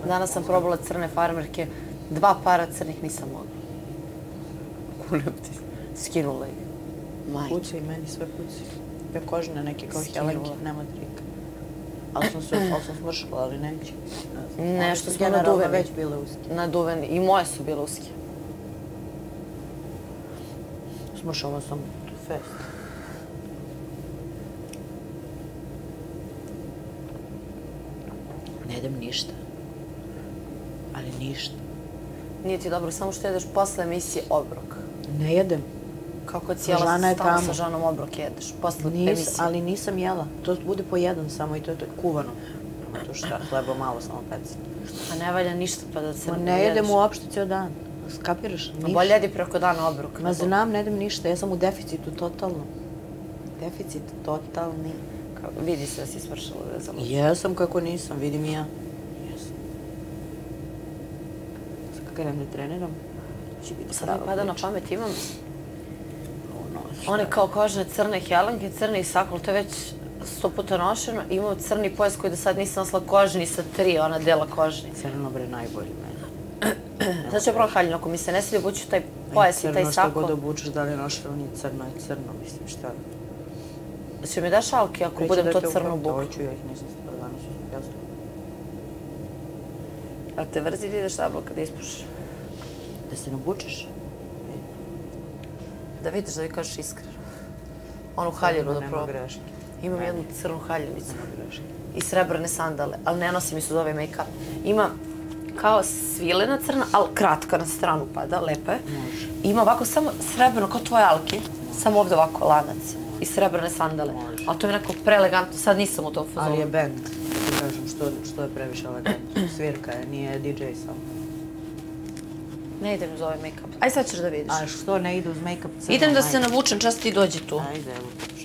Danas sam probala crne farmerke. 2 para crnih nisam mogla. Kulim ti. Skinula ih. Majke. Puci i meni sve puci. Te kožne neke kao helenke, nema trika. Ali sam smršala, ali neće. Nešto smo generalno naduveni. već bile uske. Naduveni. I moje su bile uske. Smršala sam tu fest. Ne jedem ništa. Ali ništa. Nije ti dobro, samo što jedeš posle emisije obrok. Ne jedem. Kako cijela Žana je stalno tamo. sa Žanom obrok jedeš. Posle emisije. Ali nisam jela. To bude po jedan samo i to je kuvano. To šta, hleba malo samo peci. A ne valja ništa pa da se Ma ne jedem uopšte cijel dan. Skapiraš? Ništa. Bolje jedi preko dana obrok. Ma znam, ne jedem ništa. Ja sam u deficitu totalno. Deficit totalni. Vidi se da si smršala da je zalučila. Jesam kako nisam, vidim i ja. Jesam. Sad kad idem da treniram, će biti Sad mi pada na pamet, imam One one kao kožne crne helenke, crni sakol, to je već 100 puta nošeno. Imam crni pojas koji do sad nisam nosila kožni sa 3, ona dela kožni. Crno bre najbolji meni. Sad ću ja probam haljinu, ako mi se ne svidi, obuću taj pojas i taj Crno što god sakol. obučeš, da li je nošeno, nije crno, je crno, mislim šta. Će mi daš šalke ako budem to crnu buku? Hoću, ja ih nisam stavila danas, jasno. A te vrzi ili ideš tablo kada ispušiš? Da se nabučeš? Da vidiš, da vi kažeš iskreno. Onu haljinu da Nema probam. greške. Imam jednu crnu haljinicu. Nema greške. I srebrne sandale, ali ne nosim iz ove make-up. Ima kao svilena crna, ali kratka na stranu pada, lepa je. Može. Ima ovako samo srebrno, kao tvoje alke, samo ovdje ovako lanac i srebrne sandale. Može. Ali to je nekako preelegantno, sad nisam u tom fazonu. Ali je band, ti kažem, što je previše elegantno. Svirka je, nije DJ samo. Ne idem uz ovaj make-up. Aj sad ćeš da vidiš. A što ne ide uz make-up crno? Idem da se navučem, čas ti dođi tu. Ajde, evo.